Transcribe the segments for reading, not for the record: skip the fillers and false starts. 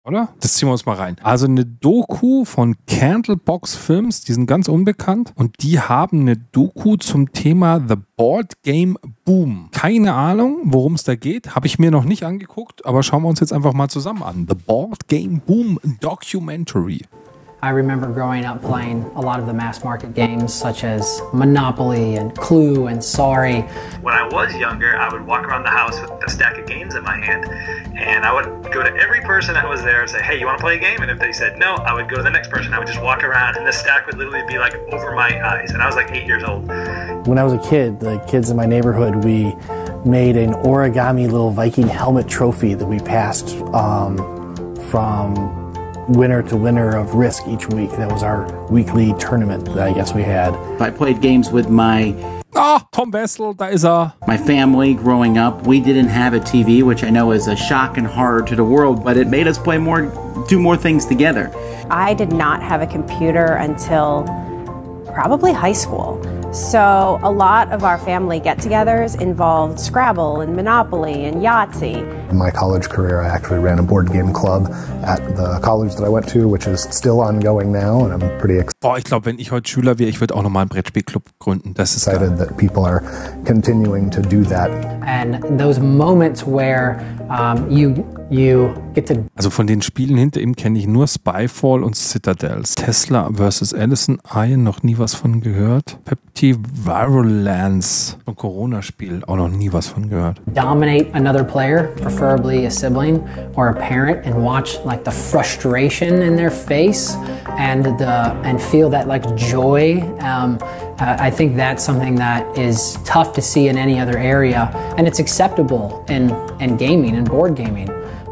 Oder? Das ziehen wir uns mal rein. Also eine Doku von Candlebox Films, die sind ganz unbekannt und die haben eine Doku zum Thema The Board Game Boom. Keine Ahnung, worum es da geht, habe ich mir noch nicht angeguckt, aber schauen wir uns jetzt einfach mal zusammen an. The Board Game Boom Documentary. I remember growing up playing a lot of the mass market games such as Monopoly and Clue and Sorry. When I was younger, I would walk around the house with a stack of games in my hand and I would go to every person that was there and say, hey, you want to play a game? And if they said no, I would go to the next person. I would just walk around and the stack would literally be like over my eyes. And I was like 8 years old. When I was a kid, the kids in my neighborhood, we made an origami little Viking helmet trophy that we passed from winner to winner of Risk each week. That was our weekly tournament that I guess we had. I played games with Tom Wessel, da ist er. My family growing up. We didn't have a TV, which I know is a shock and horror to the world, but it made us do more things together. I did not have a computer until probably high school. So a lot of our family get-togethers involved Scrabble and Monopoly and Yahtzee. In my college career, I actually ran a board game club at the college that I went to, which is still ongoing now, and I'm pretty excited. Ich glaube, wenn ich heute Schüler wäre, ich würde auch nochmal einen Brettspielclub gründen. Das ist geil. That people are continuing to do that. And those moments where you get to... Also von den Spielen hinter ihm kenne ich nur Spyfall und Citadels. Tesla vs. Allison Iron, noch nie was von gehört. Pepti Virulence, ein Corona-Spiel, auch noch nie was von gehört. Dominate another player, preferably a sibling or a parent, and watch like the frustration in their face and feel that like joy. I think that's something that is tough to see in any other area, and it's acceptable in gaming and board gaming.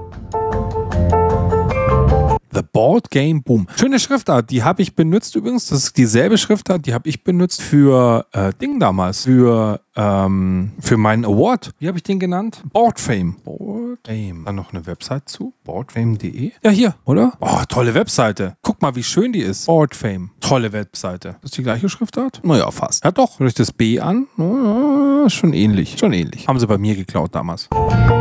The Board Game Boom. Schöne Schriftart, die habe ich benutzt übrigens. Das ist dieselbe Schriftart, die habe ich benutzt für Ding damals. Für meinen Award. Wie habe ich den genannt? Boardfame. Boardfame. Dann noch eine Website zu. Boardfame.de. Ja, hier, oder? Oh, tolle Webseite. Guck mal, wie schön die ist. Boardfame. Tolle Webseite. Das ist die gleiche Schriftart? Naja, fast. Ja doch. Durch das B an. Schon ähnlich. Schon ähnlich. Haben sie bei mir geklaut damals.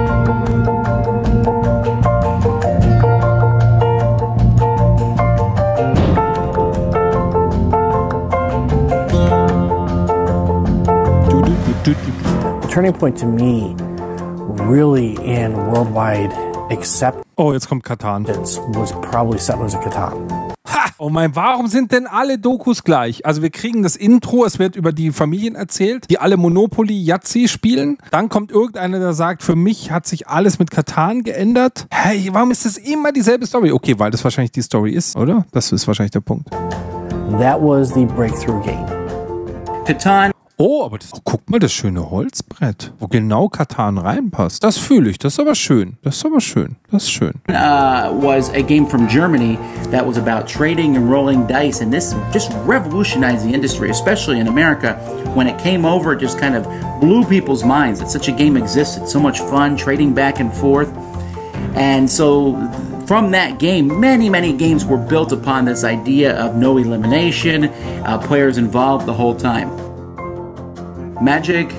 The turning point to me, really in worldwide acceptance, jetzt kommt Catan. was probably Settlers of Catan. Ha! Oh mein, warum sind denn alle Dokus gleich? Also wir kriegen das Intro, es wird über die Familien erzählt, die alle Monopoly, Yahtzee spielen. Dann kommt irgendeiner, der sagt, für mich hat sich alles mit Catan geändert. Hey, warum ist das immer dieselbe Story? Okay, weil das wahrscheinlich die Story ist, oder? Das ist wahrscheinlich der Punkt. That was the breakthrough game. Catan. Oh, aber guck mal, das schöne Holzbrett, wo genau Catan reinpasst. Das fühle ich, das ist aber schön. Das ist schön. Was a game from Germany that was about trading and rolling dice, and this just revolutionized the industry, especially in America. When it came over, it just kind of blew people's minds that such a game existed. So much fun, trading back and forth. And so from that game, many games were built upon this idea of no elimination, players involved the whole time. Magic.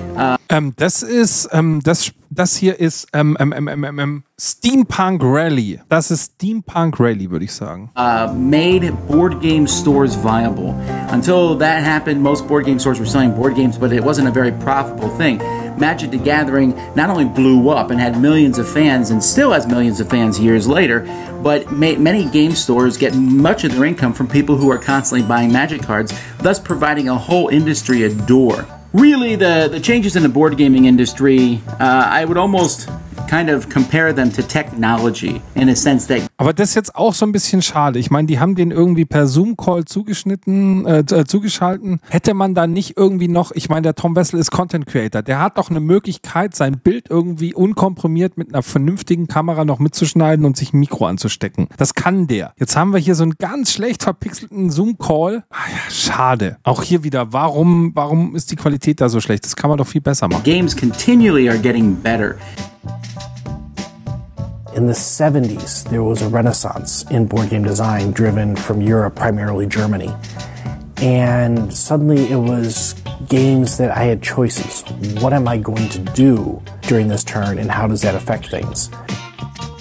Das hier ist Steampunk Rally. Das ist Steampunk Rally, würde ich sagen. Made board game stores viable. Until that happened, most board game stores were selling board games, but it wasn't a very profitable thing. Magic the Gathering not only blew up and had millions of fans and still has millions of fans years later, but many game stores get much of their income from people who are constantly buying Magic cards, thus providing a whole industry a door. Really, the changes in the board gaming industry, I would almost kind of compare them to technology in a sense that... Aber das ist jetzt auch so ein bisschen schade. Ich meine, die haben den irgendwie per Zoom-Call zugeschalten. Hätte man da nicht irgendwie noch... Ich meine, der Tom Wessel ist Content Creator. Der hat doch eine Möglichkeit, sein Bild irgendwie unkomprimiert mit einer vernünftigen Kamera noch mitzuschneiden und sich ein Mikro anzustecken. Das kann der. Jetzt haben wir hier so einen ganz schlecht verpixelten Zoom-Call. Schade. Auch hier wieder, warum ist die Qualität da so schlecht? Das kann man doch viel besser machen. Games continually are getting better. In the 70s, there was a renaissance in board game design driven from Europe, primarily Germany. And suddenly it was games that I had choices. What am I going to do during this turn and how does that affect things?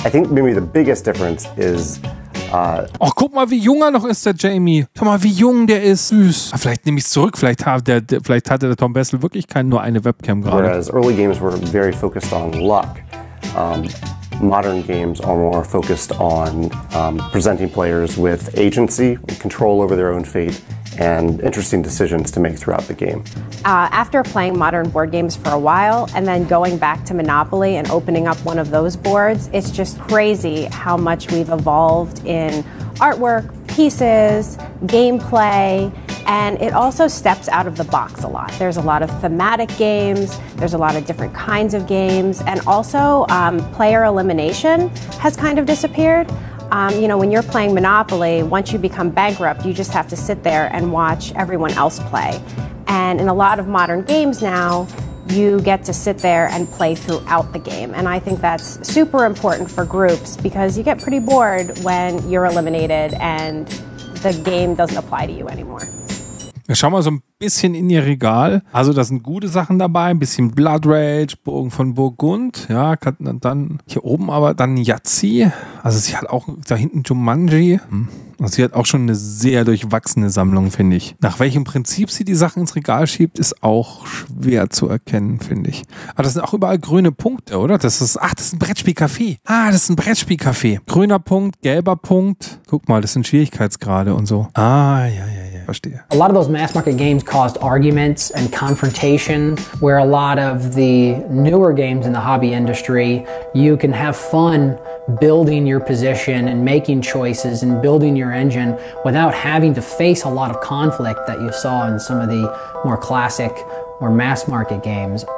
I think maybe the biggest difference is oh, guck mal, wie jung er noch ist, der Jamie. Schau mal, wie jung der ist. Süß. Vielleicht nehme ich es zurück. Vielleicht hatte der Tom Bessel wirklich nur eine Webcam gerade. Whereas early games were very focused on luck. Modern games are more focused on presenting players with agency, control over their own fate, and interesting decisions to make throughout the game. After playing modern board games for a while and then going back to Monopoly and opening up one of those boards, it's just crazy how much we've evolved in artwork, pieces, gameplay, and it also steps out of the box a lot. There's a lot of thematic games, there's a lot of different kinds of games, and also player elimination has kind of disappeared. You know, when you're playing Monopoly, once you become bankrupt, you just have to sit there and watch everyone else play. And in a lot of modern games now, you get to sit there and play throughout the game. And I think that's super important for groups because you get pretty bored when you're eliminated and the game doesn't apply to you anymore. Wir schauen mal so ein bisschen in ihr Regal. Also da sind gute Sachen dabei, ein bisschen Blood Rage, Burgen von Burgund, ja, dann hier oben aber dann Yahtzee. Also sie hat auch da hinten Jumanji. Also sie hat auch schon eine sehr durchwachsene Sammlung, finde ich. Nach welchem Prinzip sie die Sachen ins Regal schiebt, ist auch schwer zu erkennen, finde ich. Aber das sind auch überall grüne Punkte, oder? Das ist ein Brettspielcafé. Das ist ein Brettspielcafé. Grüner Punkt, gelber Punkt. Guck mal, das sind Schwierigkeitsgrade und so. Ja. Verstehe. A lot of those mass market games caused arguments and confrontation, where a lot of the newer games in the hobby industry, you can have fun building your position and making choices and building your engine without having to face a lot of conflict that you saw in some of the more classic or mass market games.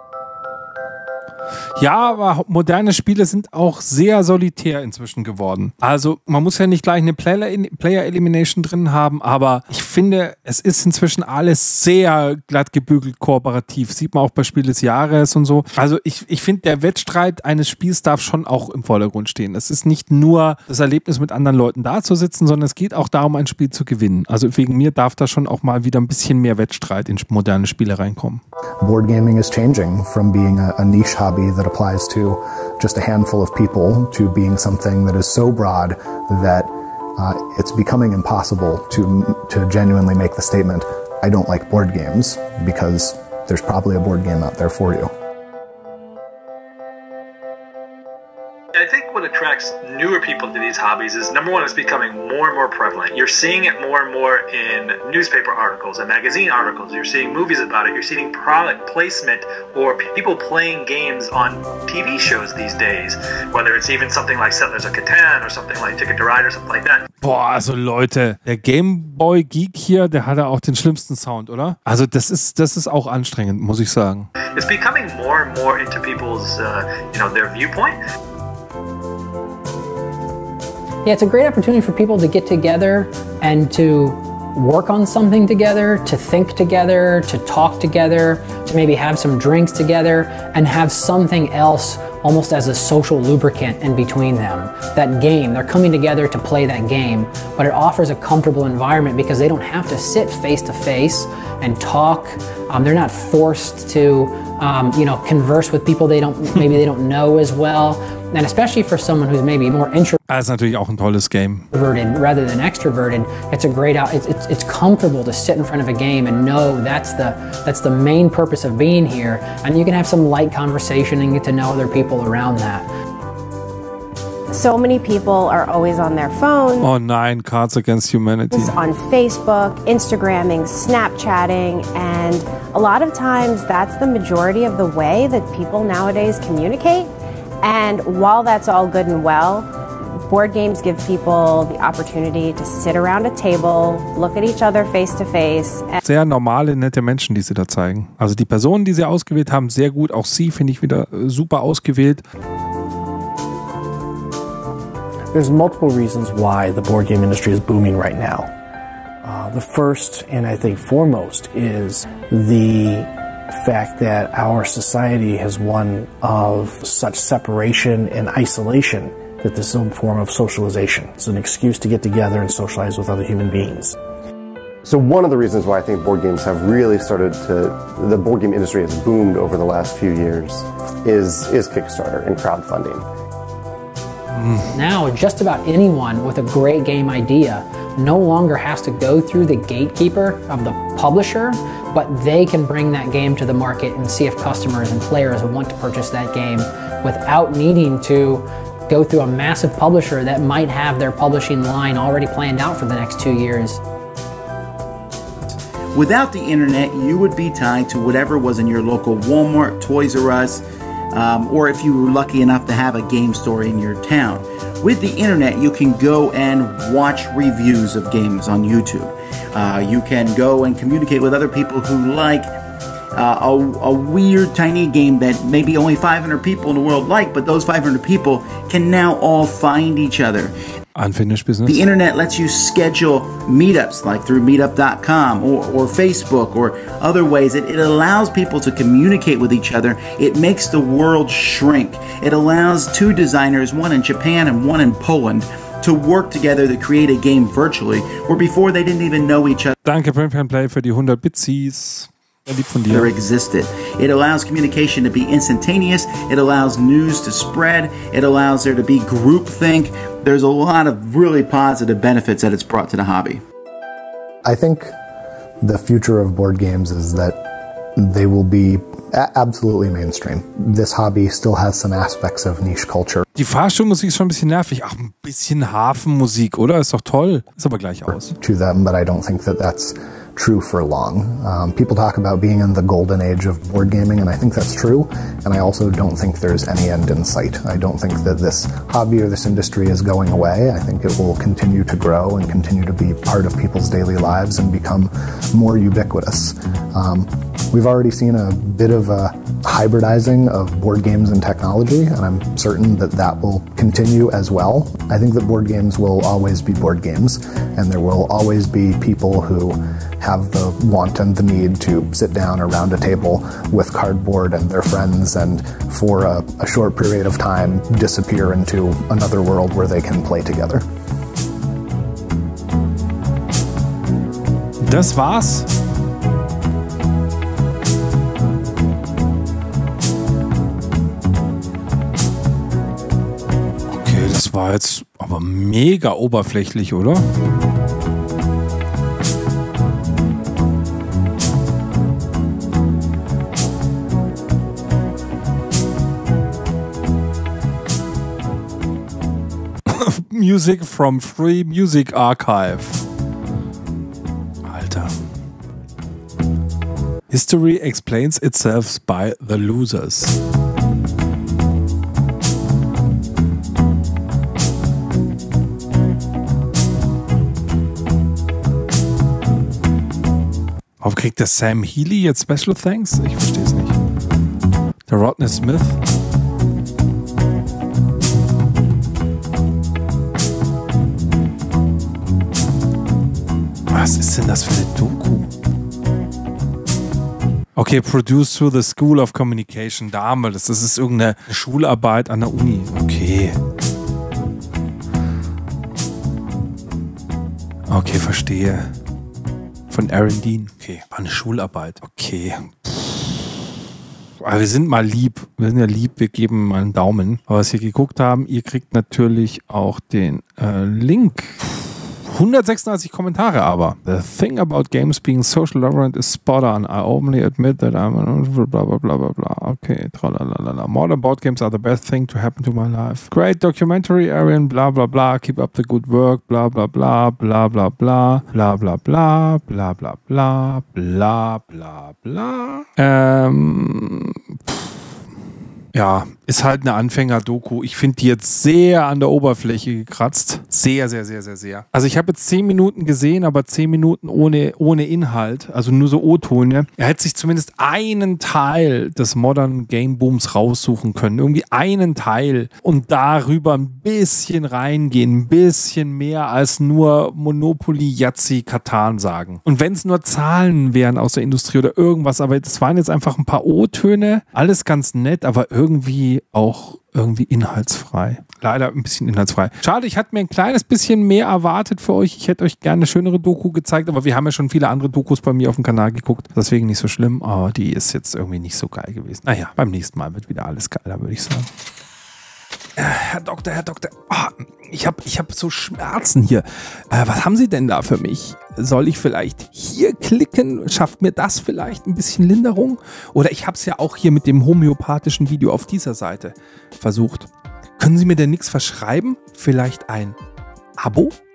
Ja, aber moderne Spiele sind auch sehr solitär inzwischen geworden. Also man muss ja nicht gleich eine Player Elimination drin haben, aber ich finde, es ist inzwischen alles sehr glatt gebügelt kooperativ. Sieht man auch bei Spiel des Jahres und so. Also ich finde, der Wettstreit eines Spiels darf schon auch im Vordergrund stehen. Es ist nicht nur das Erlebnis, mit anderen Leuten da zu sitzen, sondern es geht auch darum, ein Spiel zu gewinnen. Also wegen mir darf da schon auch mal wieder ein bisschen mehr Wettstreit in moderne Spiele reinkommen. Board gaming is changing from being a niche hobby that applies to just a handful of people to being something that is so broad that it's becoming impossible to genuinely make the statement, I don't like board games, because there's probably a board game out there for you. I think what attracts newer people to these hobbies is, number one, it's becoming more and more prevalent. You're seeing it more and more in newspaper articles and magazine articles. You're seeing movies about it. You're seeing product placement or people playing games on TV shows these days, whether it's even something like Settlers of Catan or something like Ticket to Ride or something like that. Boah, also Leute, der Gameboy Geek hier, der hat ja auch den schlimmsten Sound, oder? Also das ist auch anstrengend, muss ich sagen. It's becoming more and more into people's, their viewpoint. Yeah, it's a great opportunity for people to get together and to work on something together, to think together, to talk together, to maybe have some drinks together and have something else almost as a social lubricant in between them. That game, they're coming together to play that game, but it offers a comfortable environment because they don't have to sit face to face and talk. They're not forced to, converse with people they don't know as well. And especially for someone who's maybe more introverted. Das ist natürlich auch ein tolles Game. Rather than extroverted, it's a great it's comfortable to sit in front of a game and know that's the main purpose of being here, and you can have some light conversation and get to know other people around that. So many people are always on their phone. Oh nein, Cards Against Humanity. On Facebook, Instagramming, Snapchatting, and a lot of times that's the majority of the way that people nowadays communicate. And while that's all good and well, board games give people the opportunity to sit around a table, look at each other face to face. Sehr normale, nette Menschen, die sie da zeigen. Also die Personen, die sie ausgewählt haben, sehr gut. Auch sie finde ich wieder super ausgewählt. There's multiple reasons why the board game industry is booming right now. The first, and I think foremost, is the fact that our society has one of such separation and isolation that this is some form of socialization. It's an excuse to get together and socialize with other human beings. So one of the reasons why I think board games have really the board game industry has boomed over the last few years is Kickstarter and crowdfunding. Now, just about anyone with a great game idea no longer has to go through the gatekeeper of the publisher, but they can bring that game to the market and see if customers and players want to purchase that game without needing to go through a massive publisher that might have their publishing line already planned out for the next 2 years. Without the internet, you would be tied to whatever was in your local Walmart, Toys R Us, or if you were lucky enough to have a game store in your town. With the internet, you can go and watch reviews of games on YouTube. You can go and communicate with other people who like a weird tiny game that maybe only 500 people in the world like, but those 500 people can now all find each other. Unfinished business. The internet lets you schedule meetups like through meetup.com or Facebook or other ways. It allows people to communicate with each other. It makes the world shrink. It allows two designers, one in Japan and one in Poland, to work together to create a game virtually, where before they didn't even know each other. Danke, Print Play, für die 100 Bitsies. Lieb von dir. Existed. It allows communication to be instantaneous. It allows news to spread. It allows there to be groupthink. There's a lot of really positive benefits that it's brought to the hobby. I think the future of board games is that they will be absolutely mainstream. This hobby still has some aspects of niche culture. Die Fahrstuhlmusik ist schon ein bisschen nervig. Ach, ein bisschen Hafenmusik, oder? Ist doch toll. Ist aber gleich aus. To them, but I don't think that that's true for long. People talk about being in the golden age of board gaming, and I think that's true, and I also don't think there's any end in sight. I don't think that this hobby or this industry is going away. I think it will continue to grow and continue to be part of people's daily lives and become more ubiquitous. We've already seen a bit of a hybridizing of board games and technology, and I'm certain that that will continue as well. I think that board games will always be board games, and there will always be people who have the want and the need to sit down around a table with cardboard and their friends and for a short period of time disappear into another world where they can play together. Das war's. Okay, das war jetzt aber mega oberflächlich, oder? Music from Free Music Archive. Alter. History explains itself by the losers. Warum kriegt der Sam Healy jetzt Special Thanks? Ich verstehe es nicht. Der Rodney Smith. Was ist denn das für eine Doku? Okay, produced through the School of Communication. Damals, das ist irgendeine Schularbeit an der Uni. Okay. Okay, verstehe. Von Aaron Dean. Okay, war eine Schularbeit. Okay. Aber wir sind mal lieb. Wir sind ja lieb, wir geben mal einen Daumen. Aber was wir geguckt haben, ihr kriegt natürlich auch den Link. 136 Kommentare aber. The thing about games being social tolerant is spot on. I openly admit that I'm blah blah blah blah blah. Okay, tralalala. Modern board games are the best thing to happen to my life. Great documentary, Aaron, blah blah blah. Keep up the good work, blah blah blah, blah blah blah, blah blah blah, blah blah blah, blah blah blah. Ja, ist halt eine Anfänger-Doku. Ich finde die jetzt sehr an der Oberfläche gekratzt. Sehr, sehr, sehr, sehr, sehr. Also ich habe jetzt 10 Minuten gesehen, aber 10 Minuten ohne Inhalt. Also nur so O-Töne. Er hätte sich zumindest einen Teil des Modern Game Booms raussuchen können. Irgendwie einen Teil. Und darüber ein bisschen reingehen. Ein bisschen mehr als nur Monopoly, Yahtzee, Katan sagen. Und wenn es nur Zahlen wären aus der Industrie oder irgendwas, aber das waren jetzt einfach ein paar O-Töne. Alles ganz nett, aber irgendwie auch irgendwie inhaltsfrei. Leider ein bisschen inhaltsfrei. Schade, ich hatte mir ein kleines bisschen mehr erwartet für euch. Ich hätte euch gerne eine schönere Doku gezeigt, aber wir haben ja schon viele andere Dokus bei mir auf dem Kanal geguckt. Deswegen nicht so schlimm, aber die ist jetzt irgendwie nicht so geil gewesen. Naja, beim nächsten Mal wird wieder alles geiler, würde ich sagen. Herr Doktor, ich hab so Schmerzen hier. Was haben Sie denn da für mich? Soll ich vielleicht hier klicken? Schafft mir das vielleicht ein bisschen Linderung? Oder ich habe es ja auch hier mit dem homöopathischen Video auf dieser Seite versucht. Können Sie mir denn nichts verschreiben? Vielleicht ein Abo?